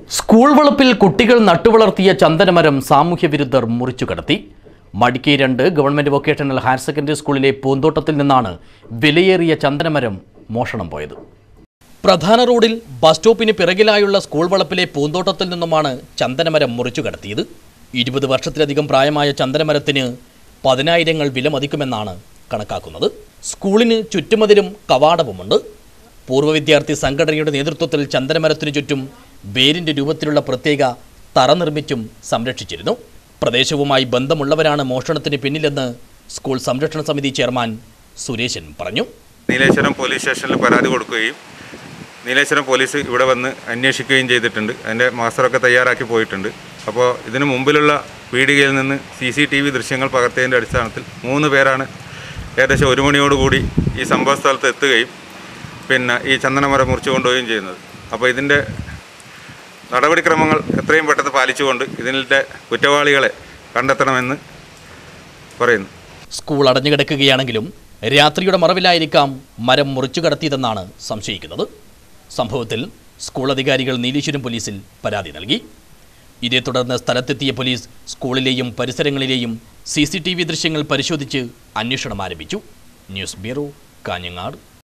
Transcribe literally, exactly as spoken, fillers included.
School വളപ്പിൽ കുട്ടികൾ നട്ടുവളർത്തിയ ചന്ദനമരം സാമൂഹ്യവിരുദ്ധർ മുറിച്ചു കടത്തി. മടിക്കൈ രണ്ട് ഗവൺമെന്റ് വൊക്കേഷണൽ ഹയർ സെക്കൻഡറി സ്കൂളിലെ പൂന്തോട്ടത്തിൽ നിന്നാണ് വിലയേറിയ ചന്ദനമരം മോഷണം പോയത്. പ്രധാന റോഡിൽ ബസ് സ്റ്റോപ്പിന് പിറകിലായുള്ള സ്കൂൾ വളപ്പിലെ പൂന്തോട്ടത്തിൽ നിന്നുമാണ് ചന്ദനമരം മുറിച്ചു കടത്തിയത്. ഇരുപത് വർഷത്തിലധികം പ്രായമായ ചന്ദനമരത്തിന് പതിനായിരങ്ങൾ വിലമതിക്കുമെന്നാണ് കണക്കാക്കുന്നത്. സ്കൂളിന് ചുറ്റുമതിലും കവാടവുമുണ്ട്. പൂർവ്വ വിദ്യാർത്ഥി സംഘടനയുടെ നേതൃത്വത്തിൽ ചന്ദനമരത്തിനു ചുറ്റും വേരിൻ്റെ രൂപത്തിലുള്ള പ്രത്യേക തറ നിർമ്മിച്ചും സംരക്ഷിച്ചിരുന്നു. പ്രദേശവുമായി ബന്ധമുള്ളവരാണ് മോഷണത്തിന് പിന്നിലെന്ന് സ്കൂൾ സംരക്ഷണ സമിതി ചെയർമാൻ സുരേശൻ പറഞ്ഞു. നീലേശ്വരം പോലീസ് സ്റ്റേഷനിൽ പരാതി കൊടുക്കുകയും നീലേശ്വരം പോലീസ് ഇവിടെ വന്ന് അന്വേഷിക്കുകയും ചെയ്തിട്ടുണ്ട്. അതിൻ്റെ മാസ്റ്ററൊക്കെ തയ്യാറാക്കി പോയിട്ടുണ്ട്. അപ്പോൾ ഇതിനു മുമ്പിലുള്ള പീടികയിൽ നിന്ന് സി സി ടി വി ദൃശ്യങ്ങൾ പകർത്തിയതിൻ്റെ അടിസ്ഥാനത്തിൽ മൂന്ന് പേരാണ് ഏകദേശം ഒരു മണിയോടുകൂടി ഈ സംഭവ സ്ഥലത്ത് എത്തുകയും പിന്നെ ഈ ചന്ദനമരം മുറിച്ചു കൊണ്ടുപോവുകയും ചെയ്യുന്നത്. അപ്പോൾ ഇതിൻ്റെ നടപടിക്രമങ്ങൾ എത്രയും പെട്ടെന്ന് പാലിച്ചുകൊണ്ട് ഇതിൻ്റെ കുറ്റവാളികളെ കണ്ടെത്തണമെന്ന് പറയുന്നു. സ്കൂൾ അടഞ്ഞുകിടക്കുകയാണെങ്കിലും രാത്രിയുടെ മറവിലായിരിക്കാം മരം മുറിച്ചു കടത്തിയതെന്നാണ് സംശയിക്കുന്നത്. സംഭവത്തിൽ സ്കൂൾ അധികാരികൾ നീലേശ്വരം പോലീസിൽ പരാതി നൽകി. ഇതേ തുടർന്ന് സ്ഥലത്തെത്തിയ പോലീസ് സ്കൂളിലെയും പരിസരങ്ങളിലെയും സി സി ടി വി ദൃശ്യങ്ങൾ പരിശോധിച്ച് അന്വേഷണം ആരംഭിച്ചു. News bureau, Kanhangad.